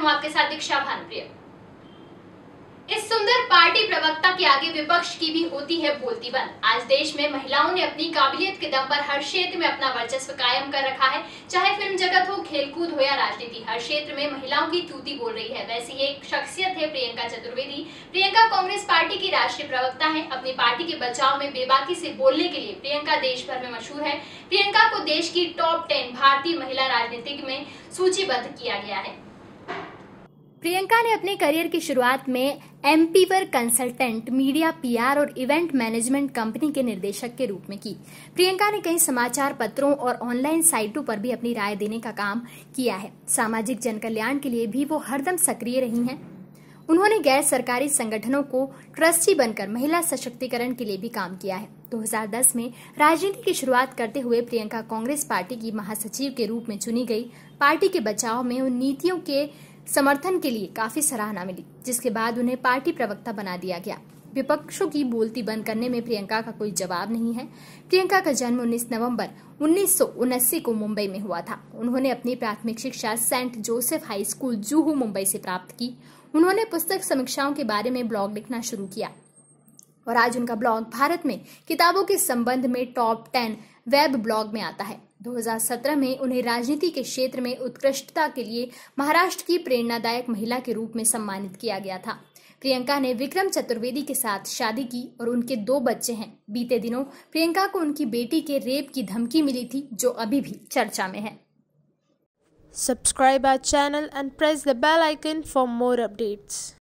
हूँ आपके साथ दीक्षा भानुप्रिया। इस सुंदर पार्टी प्रवक्ता के आगे विपक्ष की भी होती है बोलती बंद। आज देश में महिलाओं ने अपनी काबिलियत के दम पर हर क्षेत्र में अपना वर्चस्व कायम कर रखा है। चाहे फिल्म जगत हो, खेलकूद हो या राजनीति, हर क्षेत्र में महिलाओं की तूती बोल रही है। वैसी ही एक शख्सियत है प्रियंका चतुर्वेदी। प्रियंका कांग्रेस पार्टी की राष्ट्रीय प्रवक्ता है। अपनी पार्टी के बचाव में बेबाकी से बोलने के लिए प्रियंका देश भर में मशहूर है। प्रियंका को देश की टॉप 10 भारतीय महिला राजनीतिज्ञ में सूचीबद्ध किया गया है। प्रियंका ने अपने करियर की शुरुआत में एमपीवर कंसल्टेंट, मीडिया, पीआर और इवेंट मैनेजमेंट कंपनी के निर्देशक के रूप में की। प्रियंका ने कई समाचार पत्रों और ऑनलाइन साइटों पर भी अपनी राय देने का काम किया है। सामाजिक जनकल्याण के लिए भी वो हरदम सक्रिय रही हैं। उन्होंने गैर सरकारी संगठनों को ट्रस्टी बनकर महिला सशक्तिकरण के लिए भी काम किया है। 2010 में राजनीति की शुरुआत करते हुए प्रियंका कांग्रेस पार्टी की महासचिव के रूप में चुनी गई। पार्टी के बचाव में उन नीतियों के समर्थन के लिए काफी सराहना मिली, जिसके बाद उन्हें पार्टी प्रवक्ता बना दिया गया। विपक्षों की बोलती बंद करने में प्रियंका का कोई जवाब नहीं है। प्रियंका का जन्म 19 नवंबर 1979 को मुंबई में हुआ था। उन्होंने अपनी प्राथमिक शिक्षा Saint Joseph High School, Juhu, Mumbai से प्राप्त की। उन्होंने पुस्तक समीक्षाओं के बारे में ब्लॉग लिखना शुरू किया और आज उनका ब्लॉग भारत में किताबों के संबंध में टॉप 10 वेब ब्लॉग में आता है। 2017 में उन्हें राजनीति के क्षेत्र में उत्कृष्टता के लिए महाराष्ट्र की प्रेरणादायक महिला के रूप में सम्मानित किया गया था। प्रियंका ने विक्रम चतुर्वेदी के साथ शादी की और उनके 2 बच्चे हैं। बीते दिनों प्रियंका को उनकी बेटी के रेप की धमकी मिली थी, जो अभी भी चर्चा में है। Subscribe our channel and press the bell icon for more updates.